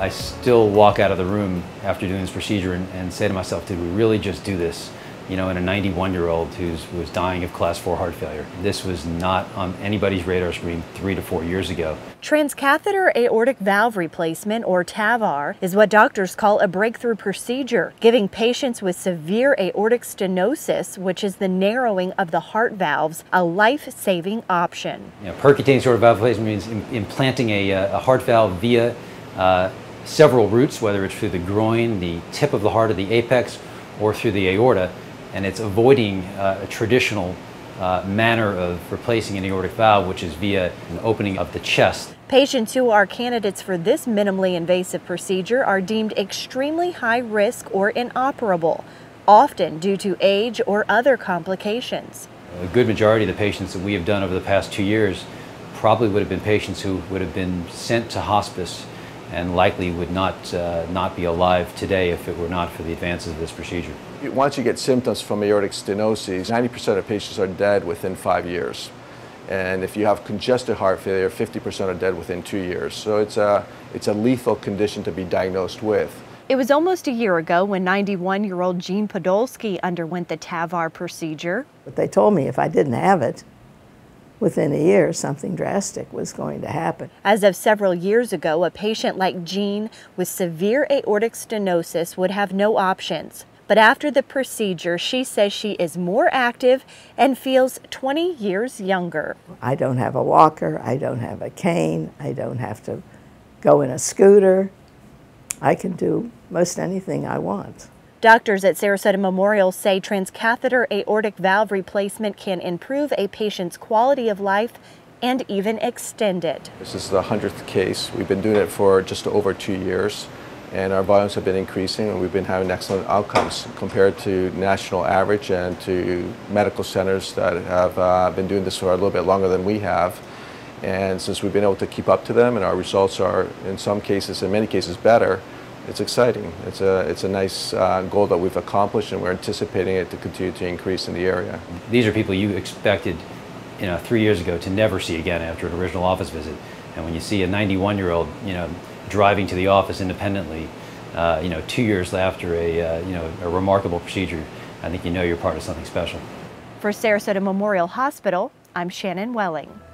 I still walk out of the room after doing this procedure and say to myself, did we really just do this? You know, in a 91-year-old who was dying of class 4 heart failure. This was not on anybody's radar screen 3 to 4 years ago. Transcatheter aortic valve replacement, or TAVR, is what doctors call a breakthrough procedure, giving patients with severe aortic stenosis, which is the narrowing of the heart valves, a life-saving option. You know, percutaneous aortic valve replacement means implanting a heart valve via several routes, whether it's through the groin, the tip of the heart, or the apex, or through the aorta. And it's avoiding a traditional manner of replacing an aortic valve, which is via an opening of the chest. Patients who are candidates for this minimally invasive procedure are deemed extremely high risk or inoperable, often due to age or other complications. A good majority of the patients that we have done over the past 2 years probably would have been patients who would have been sent to hospice and likely would not be alive today if it were not for the advances of this procedure. Once you get symptoms from aortic stenosis, 90% of patients are dead within 5 years. And if you have congestive heart failure, 50% are dead within 2 years. So it's a lethal condition to be diagnosed with. It was almost a year ago when 91-year-old Jean Podolsky underwent the TAVR procedure. But they told me if I didn't have it, within a year, something drastic was going to happen. As of several years ago, a patient like Jean with severe aortic stenosis would have no options. But after the procedure, she says she is more active and feels 20 years younger. I don't have a walker, I don't have a cane, I don't have to go in a scooter. I can do most anything I want. Doctors at Sarasota Memorial say transcatheter aortic valve replacement can improve a patient's quality of life and even extend it. This is the 100th case. We've been doing it for just over 2 years, and our volumes have been increasing, and we've been having excellent outcomes compared to national average and to medical centers that have been doing this for a little bit longer than we have. And since we've been able to keep up to them, and our results are in some cases, in many cases, better, it's exciting. It's a nice goal that we've accomplished, and we're anticipating it to continue to increase in the area. These are people you expected, 3 years ago to never see again after an original office visit. And when you see a 91-year-old, driving to the office independently, 2 years after a remarkable procedure, I think you're part of something special. For Sarasota Memorial Hospital, I'm Shannon Welling.